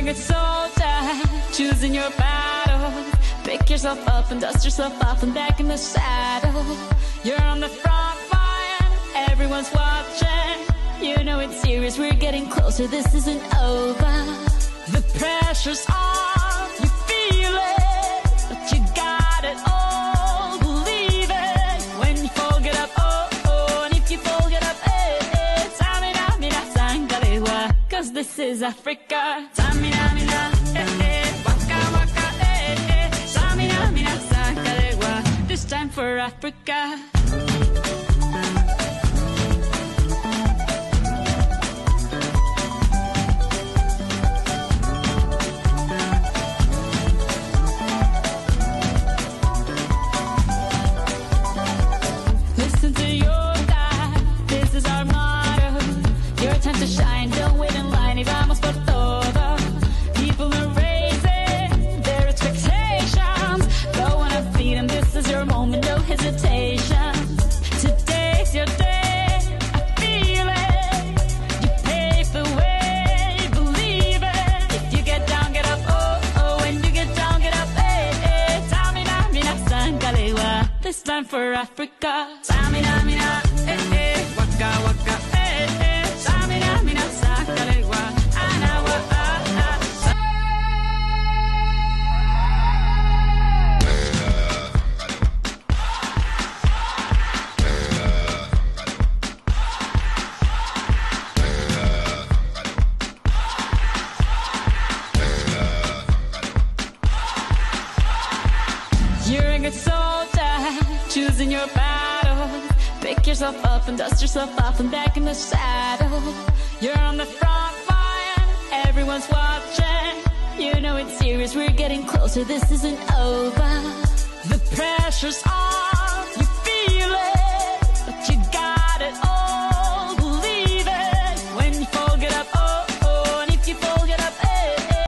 a good soldier, choosing your battle. Pick yourself up and dust yourself off and back in the saddle. You're on the front line, everyone's watching. You know it's serious, we're getting closer, this isn't over. The pressure's on, you feel it, but you got it all, believe it. When you fall, get up, oh, oh, and if you fall, get up, eh, eh. Samina, mina, sangalewa, cause this is Africa. Samina, mina, eh, eh, waka, waka, eh, eh. Samina, mina, sangalewa, this time for Africa. Shine, don't wait in line, y vamos por todo. People are raising their expectations. Go on and feed them, this is your moment, no hesitation. Today's your day, I feel it. You pave the way, believe it. If you get down, get up, oh, oh. When you get down, get up, eh, eh. Samina, mina, sangalewa, this time for Africa. Samina, mina, eh, eh. Waka, waka, eh, eh. You're a good soldier, choosing your battle. Pick yourself up and dust yourself off and back in the saddle. You're on the front line, everyone's watching. You know it's serious, we're getting closer, this isn't over. The pressure's on.